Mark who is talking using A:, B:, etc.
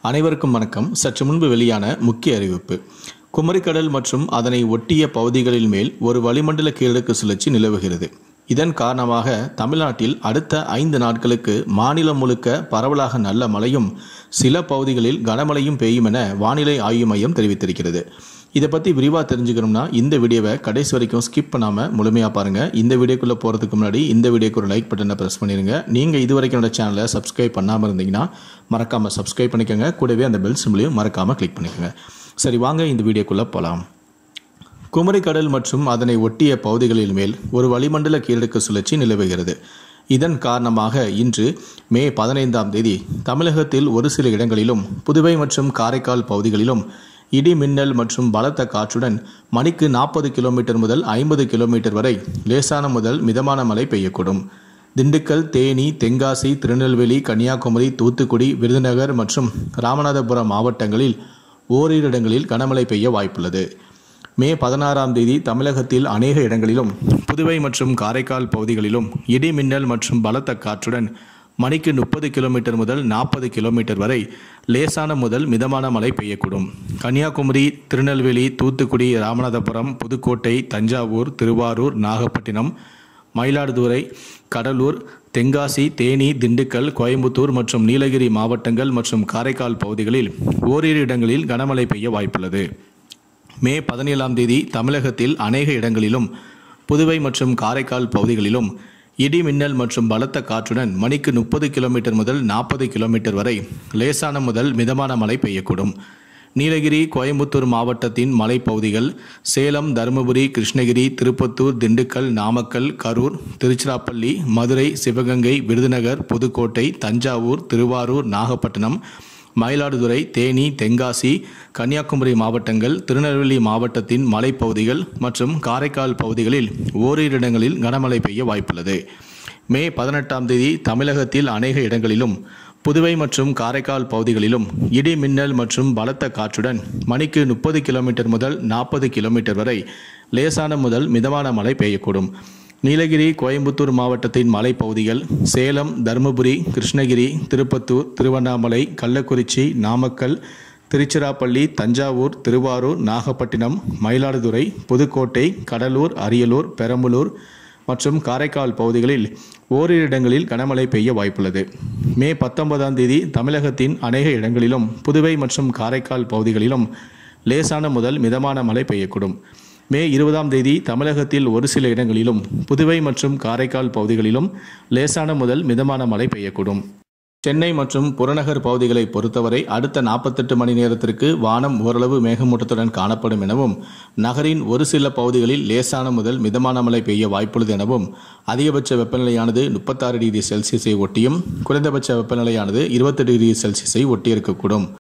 A: அனைவருக்கும் வணக்கம். சற்று முன்பு வெளியான முக்கிய அறிவிப்பு. குமரிக்கடல் மற்றும் அதனை ஒட்டிய பகுதிகளில் மேல் ஒரு வளிமண்டல கீழடுக்கு சுழற்சி நிலவுகிறது. இதன் காரணமாக தமிழ்நாட்டில் அடுத்த 5 நாட்களுக்கு மாநிலம் முழுக்க பரவலாக நல்ல மழையும் சில பகுதிகளில் கனமழையும் பெய்யும் என வானிலை ஆய்வு மையம் தெரிவித்திருக்கிறது. இதை பற்றி விரிவாக தெரிஞ்சுக்கணும்னா இந்த வீடியோவை கடைசி வரைக்கும் ஸ்கிப் பண்ணாமல் முழுமையாக பாருங்கள். இந்த வீடியோக்குள்ளே போகிறதுக்கு முன்னாடி இந்த வீடியோக்கு ஒரு லைக் பட்டனை ப்ரெஸ் பண்ணிடுங்க. நீங்கள் இது வரைக்கும் என்னோட சேனலை சப்ஸ்கிரைப் பண்ணாமல் இருந்தீங்கன்னா மறக்காமல் சப்ஸ்கிரைப் பண்ணிக்கோங்க. கூடவே அந்த பெல் சிம்பிளையும் மறக்காமல் கிளிக் பண்ணிக்கோங்க. சரி, வாங்க இந்த வீடியோக்குள்ளே போகலாம். குமரிக்கடல் மற்றும் அதனை ஒட்டிய பகுதிகளில் மேல் ஒரு வளிமண்டல கீழடுக்கு சுழற்சி நிலவுகிறது. இதன் காரணமாக இன்று மே 15ஆம் தேதி தமிழகத்தில் ஒரு சில இடங்களிலும் புதுவை மற்றும் காரைக்கால் பகுதிகளிலும் இடி மின்னல் மற்றும் பலத்த காற்றுடன் மணிக்கு 40 கிலோமீட்டர் முதல் 50 கிலோமீட்டர் வரை லேசான முதல் மிதமான மழை பெய்யக்கூடும். திண்டுக்கல், தேனி, தென்காசி, திருநெல்வேலி, கன்னியாகுமரி, தூத்துக்குடி, விருதுநகர் மற்றும் ராமநாதபுரம் மாவட்டங்களில் ஓரிரு இடங்களில் கனமழை பெய்ய வாய்ப்புள்ளது. மே 16ஆம் தேதி தமிழகத்தில் அநேக இடங்களிலும் புதுவை மற்றும் காரைக்கால் பகுதிகளிலும் இடி மின்னல் மற்றும் பலத்த காற்றுடன் மணிக்கு 30 கிலோமீட்டர் முதல் 40 கிலோமீட்டர் வரை லேசான முதல் மிதமான மழை பெய்யக்கூடும். கன்னியாகுமரி, திருநெல்வேலி, தூத்துக்குடி, ராமநாதபுரம், புதுக்கோட்டை, தஞ்சாவூர், திருவாரூர், நாகப்பட்டினம், மயிலாடுதுறை, கடலூர், தென்காசி, தேனி, திண்டுக்கல், கோயம்புத்தூர் மற்றும் நீலகிரி மாவட்டங்கள் மற்றும் காரைக்கால் பகுதிகளில் ஓரிரு இடங்களில் கனமழை பெய்ய வாய்ப்புள்ளது. மே 17ஆம் தேதி தமிழகத்தில் அநேக இடங்களிலும் புதுவை மற்றும் காரைக்கால் பகுதிகளிலும் இடி மின்னல் மற்றும் பலத்த காற்றுடன் மணிக்கு 30 கிலோமீட்டர் முதல் 40 கிலோமீட்டர் வரை லேசான முதல் மிதமான மழை பெய்யக்கூடும். நீலகிரி, கோயம்புத்தூர் மாவட்டத்தின் மலைப்பகுதிகள், சேலம், தருமபுரி, கிருஷ்ணகிரி, திருப்பத்தூர், திண்டுக்கல், நாமக்கல், கரூர், திருச்சிராப்பள்ளி, மதுரை, சிவகங்கை, விருதுநகர், புதுக்கோட்டை, தஞ்சாவூர், திருவாரூர், நாகப்பட்டினம், மயிலாடுதுறை, தேனி, தென்காசி, கன்னியாகுமரி மாவட்டங்கள், திருநெல்வேலி மாவட்டத்தின் மலைப்பகுதிகள் மற்றும் காரைக்கால் பகுதிகளில் ஓரிரு இடங்களில் கனமழை பெய்ய வாய்ப்புள்ளது. மே 18ஆம் தேதி தமிழகத்தில் அநேக இடங்களிலும் புதுவை மற்றும் காரைக்கால் பகுதிகளிலும் இடி மின்னல் மற்றும் பலத்த காற்றுடன் மணிக்கு 30 கிலோமீட்டர் முதல் 40 கிலோமீட்டர் வரை லேசான முதல் மிதமான மழை பெய்யக்கூடும். நீலகிரி, கோயம்புத்தூர் மாவட்டத்தின் மலைப்பகுதிகள், சேலம், தருமபுரி, கிருஷ்ணகிரி, திருப்பத்தூர், திருவண்ணாமலை, கள்ளக்குறிச்சி, நாமக்கல், திருச்சிராப்பள்ளி, தஞ்சாவூர், திருவாரூர், நாகப்பட்டினம், மயிலாடுதுறை, புதுக்கோட்டை, கடலூர், அரியலூர், பெரம்பலூர் மற்றும் காரைக்கால் பகுதிகளில் ஓரிரு இடங்களில் கனமழை பெய்ய வாய்ப்புள்ளது. மே 19ஆம் தேதி தமிழகத்தின் அநேக இடங்களிலும் புதுவை மற்றும் காரைக்கால் பகுதிகளிலும் லேசான முதல் மிதமான மழை பெய்யக்கூடும். மே 20ஆம் தேதி தமிழகத்தில் ஒரு சில இடங்களிலும் புதுவை மற்றும் காரைக்கால் பகுதிகளிலும் லேசான முதல் மிதமான மழை பெய்யக்கூடும். சென்னை மற்றும் புறநகர் பகுதிகளை பொறுத்தவரை அடுத்த 48 மணி நேரத்திற்கு வானம் ஓரளவு மேகமூட்டத்துடன் காணப்படும் எனவும் நகரின் ஒரு சில பகுதிகளில் லேசான முதல் மிதமான மழை பெய்ய வாய்ப்புள்ளது எனவும் அதிகபட்ச வெப்பநிலையானது 36 டிகிரி செல்சியஸை ஒட்டியும் குறைந்தபட்ச வெப்பநிலையானது 20 டிகிரி செல்சியஸை ஒட்டியிருக்கக்கூடும்.